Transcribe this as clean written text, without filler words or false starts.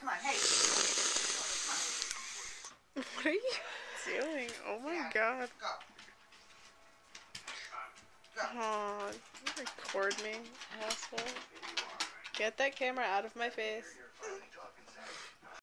Come on, hey. What are you doing? Oh my god. Go. Aw, you record me, asshole. Get that camera out of my face.